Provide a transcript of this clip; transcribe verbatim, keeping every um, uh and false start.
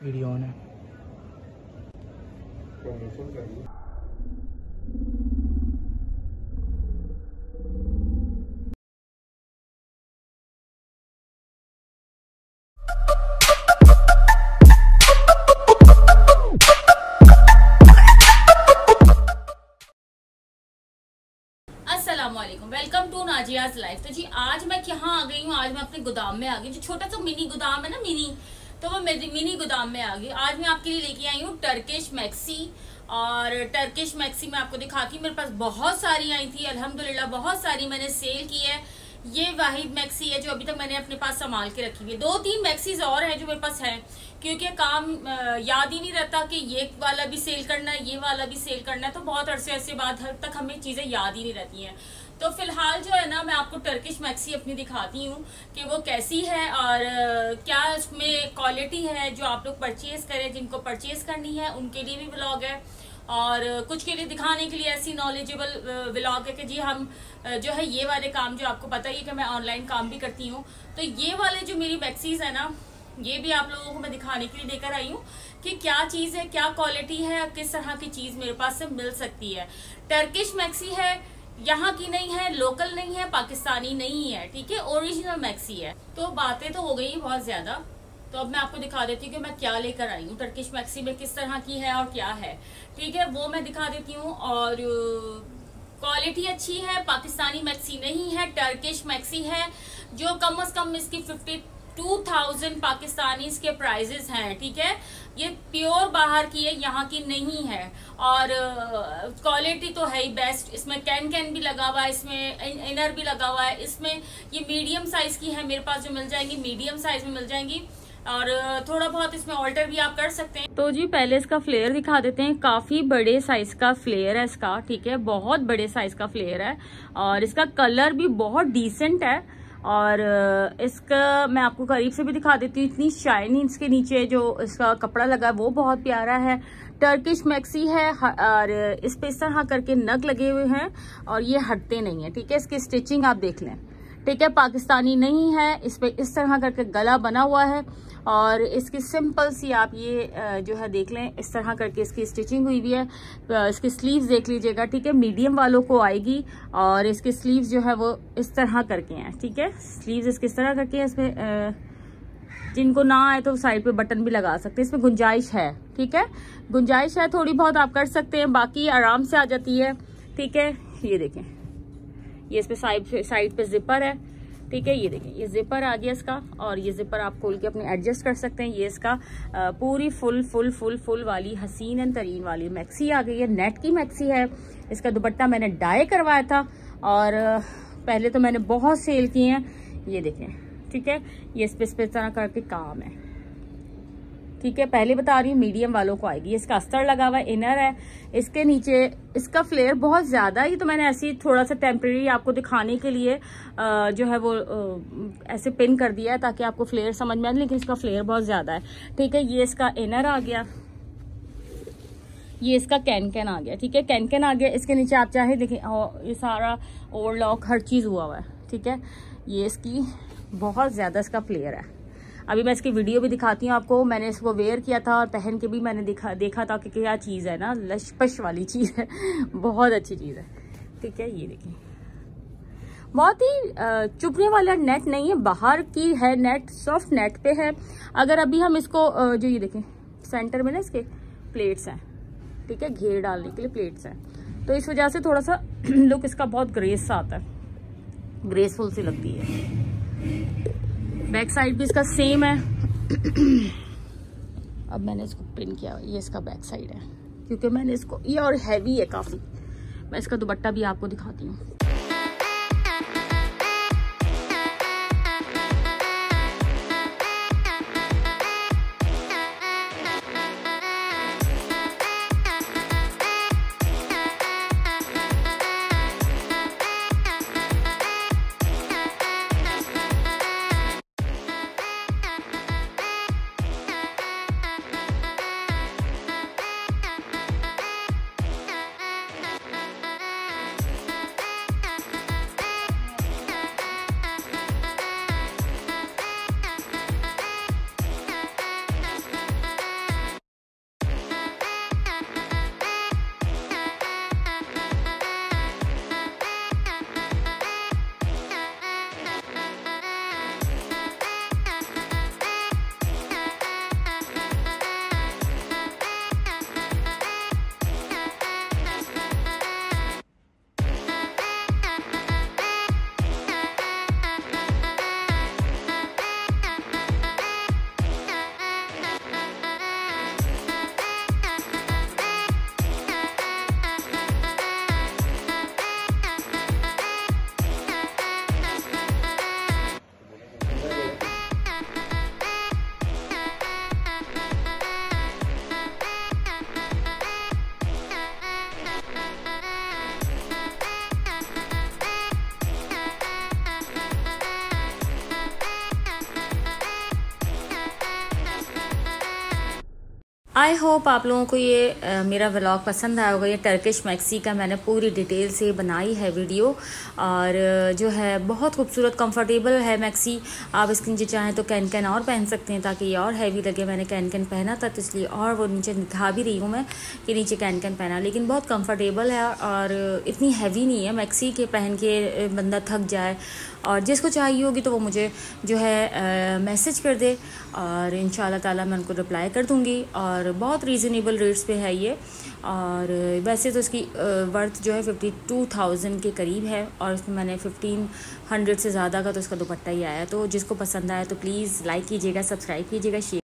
Video on है। अस्सलामुअलैकुम, welcome to Nazia's life. तो जी आज मैं यहाँ आ गई हूँ, आज मैं अपने गोदाम में आ गई, जो छोटा सा मिनी गोदाम है ना, मिनी तो वो मेरी मिनी गोदाम में आ गई। आज मैं आपके लिए लेके आई हूँ टर्किश मैक्सी, और टर्किश मैक्सी मैं आपको दिखाती हूँ। मेरे पास बहुत सारी आई थी अल्हम्दुलिल्लाह, बहुत सारी मैंने सेल की है। ये वाहिद मैक्सी है जो अभी तक मैंने अपने पास संभाल के रखी हुई है। दो तीन मैक्सीज और हैं जो मेरे पास है, क्योंकि काम याद ही नहीं रहता कि ये वाला भी सेल करना है, ये वाला भी सेल करना है, तो बहुत अरसे अरसे बाद तक हमें चीजें याद ही नहीं रहती हैं। तो फिलहाल जो है ना, मैं आपको टर्किश मैक्सी अपनी दिखाती हूँ कि वो कैसी है और क्या उसमें क्वालिटी है, जो आप लोग परचेज करें, जिनको परचेज करनी है उनके लिए भी व्लॉग है, और कुछ के लिए दिखाने के लिए ऐसी नॉलेजेबल व्लॉग है कि जी हम जो है ये वाले काम, जो आपको पता ही है कि मैं ऑनलाइन काम भी करती हूँ, तो ये वाले जो मेरी मैक्सीज है ना, ये भी आप लोगों को मैं दिखाने के लिए लेकर आई हूँ कि क्या चीज है, क्या क्वालिटी है, किस तरह की चीज मेरे पास से मिल सकती है। टर्किश मैक्सी है, यहाँ की नहीं है, लोकल नहीं है, पाकिस्तानी नहीं है, ठीक है, ओरिजिनल मैक्सी है। तो बातें तो हो गई बहुत ज्यादा, तो अब मैं आपको दिखा देती हूँ कि मैं क्या लेकर आई हूँ टर्किश मैक्सी में, किस तरह की है और क्या है, ठीक है, वो मैं दिखा देती हूँ। और क्वालिटी अच्छी है, पाकिस्तानी मैक्सी नहीं है, टर्किश मैक्सी है, जो कम से कम इसकी फिफ्टी टू थाउजेंड पाकिस्तानी के प्राइजेस हैं, ठीक है। ये प्योर बाहर की है, यहाँ की नहीं है, और क्वालिटी uh, तो है ही बेस्ट। इसमें कैन कैन भी लगा हुआ है, इसमें इनर भी लगा हुआ है, इसमें ये मीडियम साइज की है मेरे पास, जो मिल जाएंगी मीडियम साइज में मिल जाएंगी, और थोड़ा बहुत इसमें ऑल्टर भी आप कर सकते हैं। तो जी पहले इसका फ्लेयर दिखा देते हैं। काफी बड़े साइज का फ्लेयर है इसका, ठीक है, बहुत बड़े साइज का फ्लेयर है, और इसका कलर भी बहुत डिसेंट है, और इसका मैं आपको करीब से भी दिखा देती हूँ। इतनी शाइनी इसके नीचे जो इसका कपड़ा लगा है वो बहुत प्यारा है। टर्किश मैक्सी है, और इस पे इस तरह करके नग लगे हुए हैं, और ये हटते नहीं है, ठीक है। इसकी स्टिचिंग आप देख लें, ठीक है, पाकिस्तानी नहीं है। इस पे इस तरह करके गला बना हुआ है, और इसकी सिंपल सी आप ये जो है देख लें, इस तरह करके इसकी स्टिचिंग हुई हुई है। इसकी स्लीव्स देख लीजिएगा, ठीक है, मीडियम वालों को आएगी, और इसकी स्लीव्स जो है वो इस तरह करके हैं, ठीक है, स्लीव्स इसकी इस तरह करके हैं। इसमें जिनको ना आए तो साइड पे बटन भी लगा सकते हैं, इसमें गुंजाइश है, ठीक है, गुंजाइश है, थोड़ी बहुत आप कर सकते हैं, बाकी आराम से आ जाती है, ठीक है। ये देखें, ये इस पे साइड साइड पे जिपर है, ठीक है, ये देखें, ये जिपर आ गया इसका, और ये जिपर आप खोल के अपने एडजस्ट कर सकते हैं। ये इसका पूरी फुल फुल फुल फुल वाली हसीन एंड तरीन वाली मैक्सी आ गई है, नेट की मैक्सी है। इसका दुपट्टा मैंने डाई करवाया था, और पहले तो मैंने बहुत सेल किए हैं। ये देखें, ठीक है, ये इस पे इस पे तरह करके काम है, ठीक है, पहले बता रही हूँ मीडियम वालों को आएगी। इसका अस्तर लगा हुआ है, इनर है, इसके नीचे इसका फ्लेयर बहुत ज्यादा, ये तो मैंने ऐसे ही थोड़ा सा टेम्परेरी आपको दिखाने के लिए आ, जो है वो आ, ऐसे पिन कर दिया है ताकि आपको फ्लेयर समझ में आए, लेकिन इसका फ्लेयर बहुत ज्यादा है, ठीक है। ये इसका इनर आ गया, ये इसका कैन कैन आ गया, ठीक है, कैन कैन आ गया। इसके नीचे आप चाहे देखें, ये सारा ओवरलॉक हर चीज हुआ हुआ है, ठीक है। ये इसकी बहुत ज्यादा इसका फ्लेयर है। अभी मैं इसकी वीडियो भी दिखाती हूँ आपको। मैंने इसको वेयर किया था और पहन के भी मैंने दिखा देखा था कि क्या चीज़ है ना, लशपश वाली चीज़ है, बहुत अच्छी चीज़ है, ठीक है। ये देखिए, बहुत ही चुभने वाला नेट नहीं है, बाहर की है नेट, सॉफ्ट नेट पे है। अगर अभी हम इसको जो ये देखें सेंटर में ना इसके प्लेट्स हैं, ठीक है, घेर डालने के लिए प्लेट्स हैं, तो इस वजह से थोड़ा सा लुक इसका बहुत ग्रेस सा आता है, ग्रेसफुल सी लगती है। बैक साइड भी इसका सेम है। अब मैंने इसको पिन किया, ये इसका बैक साइड है, क्योंकि मैंने इसको, ये और हैवी है काफी। मैं इसका दुपट्टा भी आपको दिखाती हूँ। आई होप आप लोगों को ये आ, मेरा व्लॉग पसंद आया होगा। ये टर्किश मैक्सी का मैंने पूरी डिटेल से बनाई है वीडियो, और जो है बहुत खूबसूरत कंफर्टेबल है मैक्सी। आप इसके नीचे चाहें तो कैन कैन और पहन सकते हैं ताकि ये और हैवी लगे। मैंने कैन कैन पहना था तो इसलिए और वो नीचे दिखा भी रही हूँ मैं कि नीचे कैन कैन पहना, लेकिन बहुत कम्फर्टेबल है और इतनी हैवी नहीं है मैक्सी के पहन के बंदा थक जाए। और जिसको चाहिए होगी तो वो मुझे जो है मैसेज कर दे और इंशाल्लाह ताला मैं उनको रिप्लाई कर दूँगी। और बहुत रीज़नेबल रेट्स पे है ये, और वैसे तो इसकी वर्थ जो है फिफ्टी टू थाउजेंड के करीब है, और इसमें मैंने फिफ्टीन हंड्रेड से ज़्यादा का तो इसका दुपट्टा ही आया। तो जिसको पसंद आया तो प्लीज़ लाइक कीजिएगा, सब्सक्राइब कीजिएगा, शेयर